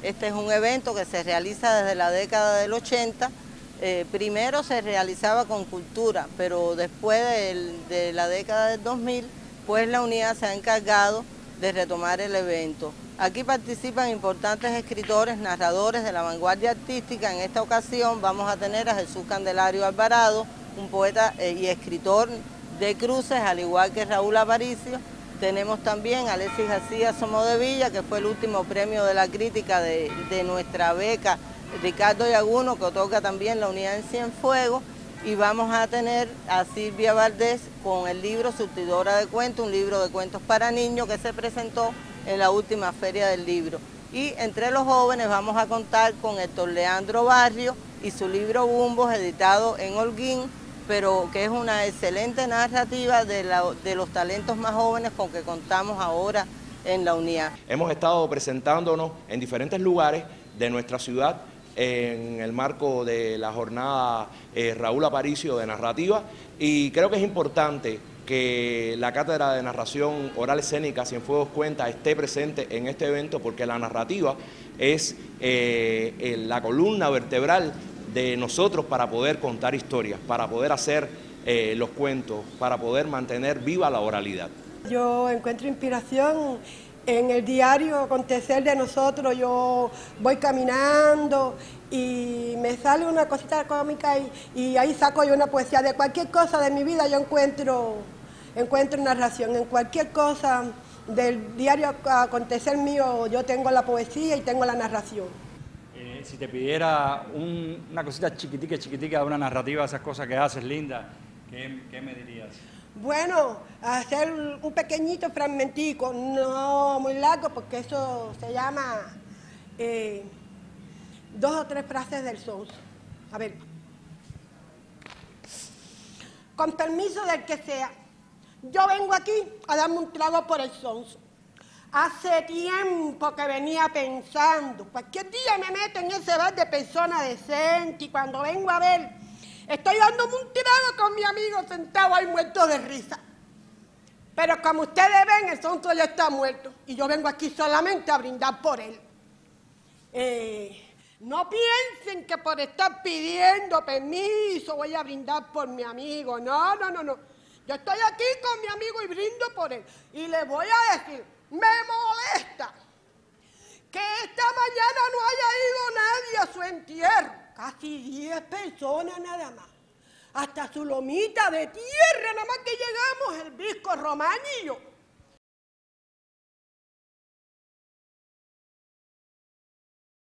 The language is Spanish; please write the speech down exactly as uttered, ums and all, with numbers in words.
Este es un evento que se realiza desde la década del ochenta. Eh, primero se realizaba con cultura, pero después de, de la década del dos mil, pues la unidad se ha encargado de retomar el evento. Aquí participan importantes escritores, narradores de la vanguardia artística. En esta ocasión vamos a tener a Jesús Candelario Alvarado, un poeta eh, y escritor de cruces, al igual que Raúl Aparicio. Tenemos también a Alexis García Somodevilla, que fue el último premio de la crítica de, de nuestra beca Ricardo Yaguno, que otorga también la unidad en Cienfuegos. Y vamos a tener a Silvia Valdés con el libro Surtidora de Cuentos, un libro de cuentos para niños que se presentó en la última feria del libro. Y entre los jóvenes vamos a contar con Héctor Leandro Barrio y su libro Bumbos, editado en Holguín, pero que es una excelente narrativa de, la, de los talentos más jóvenes con que contamos ahora en la unidad. Hemos estado presentándonos en diferentes lugares de nuestra ciudad en el marco de la jornada eh, Raúl Aparicio de narrativa, y creo que es importante que la Cátedra de Narración Oral Escénica Cienfuegos Cuenta esté presente en este evento, porque la narrativa es eh, la columna vertebral de nosotros para poder contar historias, para poder hacer eh, los cuentos, para poder mantener viva la oralidad. Yo encuentro inspiración en el diario acontecer de nosotros. Yo voy caminando y me sale una cosita cómica y, y ahí saco yo una poesía. De cualquier cosa de mi vida yo encuentro, encuentro narración. En cualquier cosa del diario acontecer mío yo tengo la poesía y tengo la narración. Eh, si te pidiera un, una cosita chiquitica, chiquitica de una narrativa, esas cosas que haces, linda, ¿qué, qué me dirías? Bueno, hacer un pequeñito fragmentico, no muy largo, porque eso se llama eh, dos o tres frases del Sonso. A ver. Con permiso del que sea, yo vengo aquí a darme un trago por el Sonso. Hace tiempo que venía pensando, cualquier día me meto en ese bar de persona decente y cuando vengo a ver, estoy dándome un trago con mi amigo sentado ahí muerto de risa. Pero como ustedes ven, el Sonso ya está muerto y yo vengo aquí solamente a brindar por él. Eh, no piensen que por estar pidiendo permiso voy a brindar por mi amigo. No, no, no, no. Yo estoy aquí con mi amigo y brindo por él. Y les voy a decir, me molesta que esta mañana no haya ido nadie a su entierro. Casi diez personas nada más. Hasta su lomita de tierra, nada más que llegamos el Visco Romaño y yo.